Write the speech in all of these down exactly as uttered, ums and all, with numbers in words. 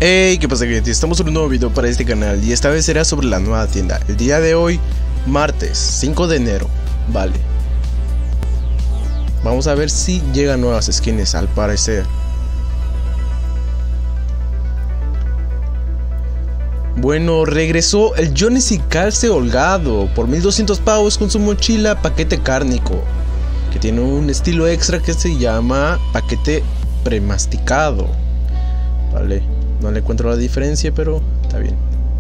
Hey, ¿qué pasa, gente? Estamos en un nuevo video para este canal y esta vez será sobre la nueva tienda. El día de hoy, martes cinco de enero, vale. Vamos a ver si llegan nuevas skins, al parecer. Bueno, regresó el Johnny Calce Holgado por mil doscientos pavos con su mochila paquete cárnico, que tiene un estilo extra que se llama paquete premasticado. Vale, no le encuentro la diferencia, pero está bien.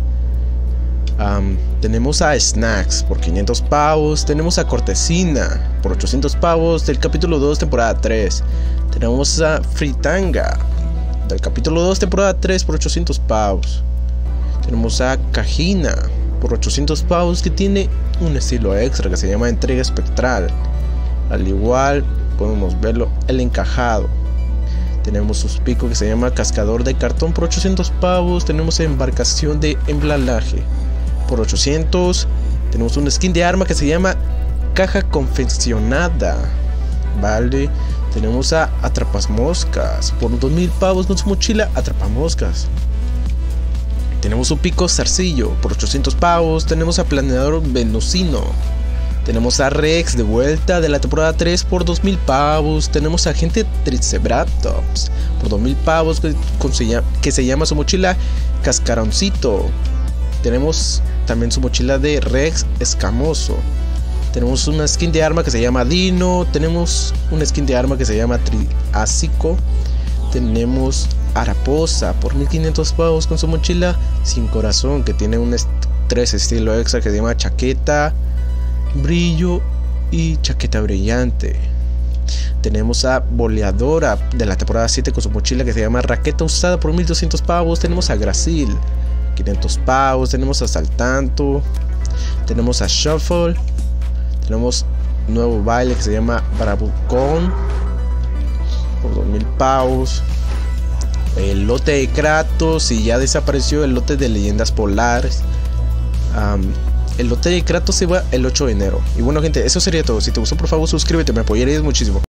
Um, tenemos a Snacks por quinientos pavos. Tenemos a Cortesina por ochocientos pavos del capítulo dos temporada tres. Tenemos a Fritanga del capítulo dos temporada tres por ochocientos pavos. Tenemos a Cajina por ochocientos pavos, que tiene un estilo extra que se llama entrega espectral. Al igual podemos verlo el encajado. Tenemos sus picos que se llama cascador de cartón por ochocientos pavos. Tenemos embarcación de emblalaje por ochocientos. Tenemos un skin de arma que se llama caja confeccionada, vale. Tenemos a atrapamoscas por dos mil pavos con su mochila atrapamoscas. Tenemos un pico zarcillo por ochocientos pavos. Tenemos a planeador venusino. Tenemos a Rex de vuelta de la temporada tres por dos mil pavos. Tenemos a agente Triceratops por dos mil pavos, que, que se llama su mochila Cascaroncito. Tenemos también su mochila de Rex Escamoso. Tenemos una skin de arma que se llama Dino. Tenemos una skin de arma que se llama Triásico. Tenemos Araposa por mil quinientos pavos con su mochila sin corazón, que tiene un est tres estilo extra que se llama chaqueta, brillo y chaqueta brillante. Tenemos a Boleadora de la temporada siete con su mochila que se llama raqueta usada por mil doscientos pavos. Tenemos a Grasil quinientos pavos. Tenemos a Saltanto. Tenemos a Shuffle. Tenemos un nuevo baile que se llama Bravucón por dos mil pavos. El lote de Kratos, y ya desapareció el lote de leyendas polares. um, El lote de Kratos se va el ocho de enero. Y bueno, gente, eso sería todo. Si te gustó, por favor suscríbete, me apoyarías muchísimo.